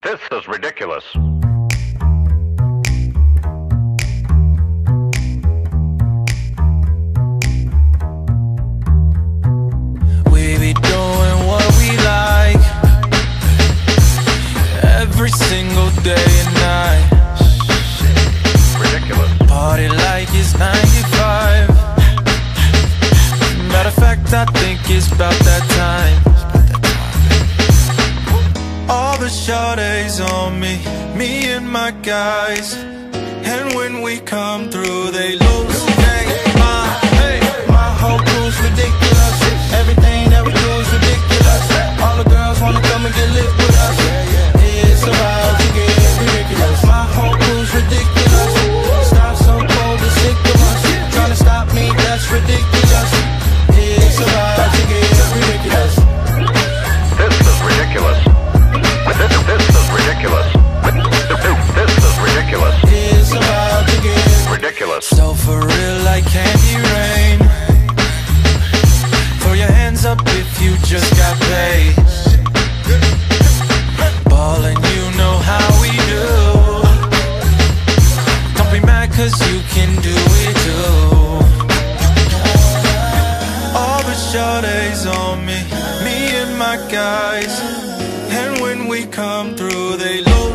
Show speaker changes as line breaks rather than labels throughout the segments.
This is ridiculous.
We be doing what we like every single day and night.
Ridiculous.
Party like it's 95. Matter of fact, I think it's about that time. All the shawty's on me, me and my guys. And when we come through, they lose my whole crew's ridiculous. Everything that we do is ridiculous. All the girls wanna come and get lit with us. It's about to get ridiculous. My whole crew's ridiculous. Start so cold and sick of us. Trying to stop me, that's ridiculous. It's about to get ridiculous.
This is ridiculous. This is ridiculous. This is ridiculous.
It's about to get
ridiculous.
So for real, like candy rain. Throw your hands up if you just got paid. Ballin', you know how we do. Don't be mad cause you can do it too. All the shawty's on me, me and my guys. And when we come through, they lose.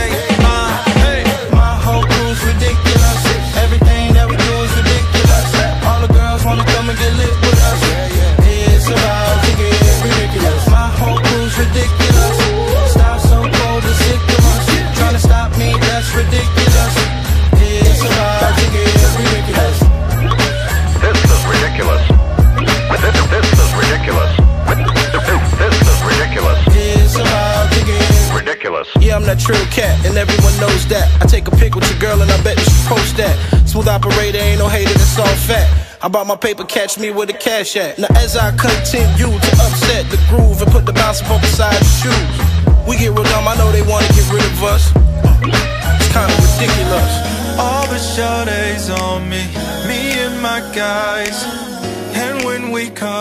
My whole crew's ridiculous. Everything that we do is ridiculous. All the girls wanna come and get lit with us. It's about to get ridiculous. My whole crew's ridiculous. Stop so cold and sick of us. Trying to stop me, that's ridiculous. It's about to get ridiculous.
This is ridiculous. This is ridiculous. This is ridiculous.
It's about to get
ridiculous.
Yeah, I'm that trill cat, and everyone knows that. I take a pic with your girl and I bet you should post that. Smooth operator, ain't no hater, that's all fat. I bought my paper, catch me with a cash at. Now as I continue to upset the groove and put the bounce up beside the shoes, we get real dumb, I know they wanna get rid of us. It's kinda ridiculous.
All the shawty's on me, me and my guys. And when we come